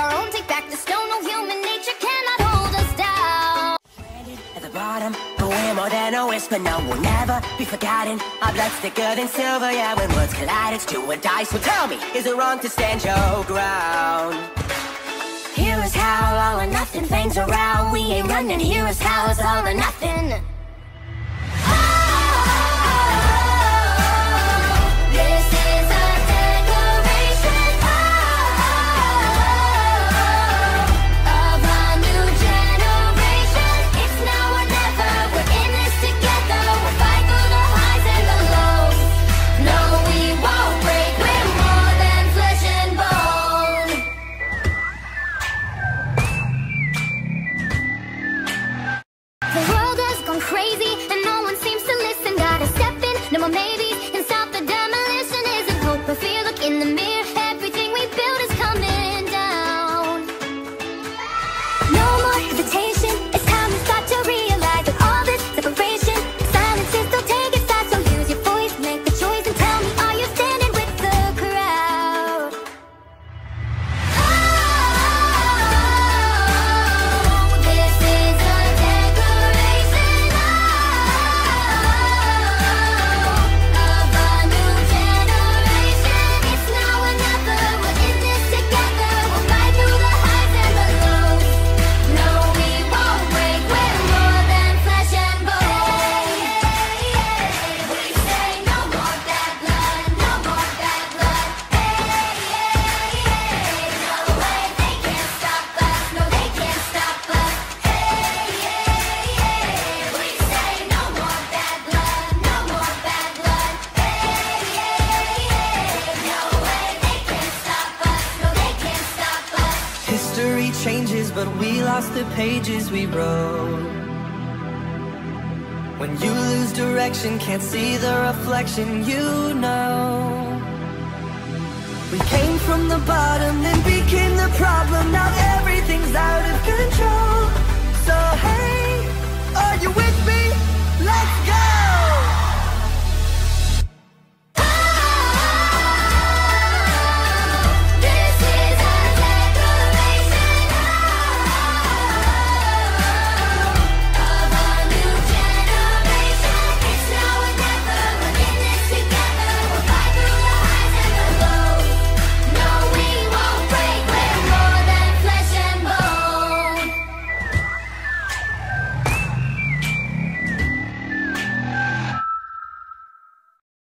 our own, take back the stone. No human nature cannot hold us down. At the bottom, but we're more than a whisper. No, we'll never be forgotten. Our blood's thicker than silver. Yeah, when words collide, it's do or die. So tell me, is it wrong to stand your ground? Here is how all or nothing things around. We ain't running. Here is how it's all or nothing. Crazy and no one seems to listen. Gotta step in, no more maybes, and stop the demolition. Isn't hope or fear? Look in the mirror, everything we build is coming down. No more hesitation, it's time to start to realize that all this separation, silence is still taking sides. So use your voice, make the choice, and tell me, are you standing with the crowd? This is a declaration of a new generation. It's now or never. We're in this together. We'll fight through the highs and the lows. No, we won't break. We're more than flesh and bone. We say no more bad blood. No more bad blood. No way, they can't stop us. No, they can't stop us. We say no more bad blood. No more bad blood. No way, they can't stop us. No, they can't stop us. History changes, but we lost the pages we wrote. When you lose direction, can't see the reflection, you know. We came from the bottom, then became